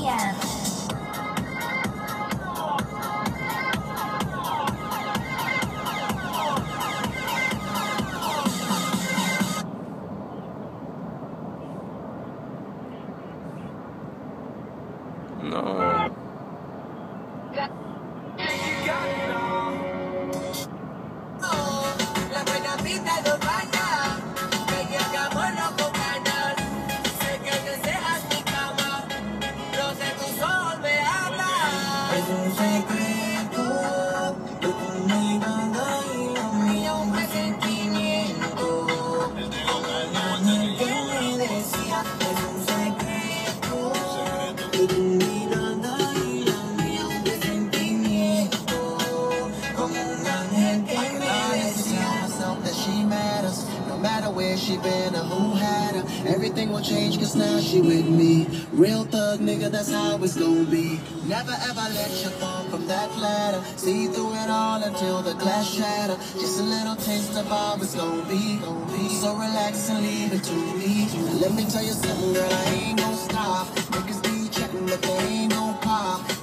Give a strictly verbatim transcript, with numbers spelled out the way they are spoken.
p m No. La buena vida lo baña, que llegámonos con ganas. Sé que deseas mi cama, los de tus ojos me hablan. Es un secreto, lo conmigo y lo mío un presentimiento. Con la ángel que me decía, es un secreto, lo conmigo y lo mío un presentimiento. Con un ángel que that she matters, no matter where she been or who had her. Everything will change cause now she with me. Real thug nigga, that's how it's gonna be. Never ever let you fall from that ladder. See through it all until the glass shatter. Just a little taste of how it's gonna be. So relax and leave it to me. And let me tell you something, girl, I ain't gon' stop. Niggas be chatting but they ain't gon' pop.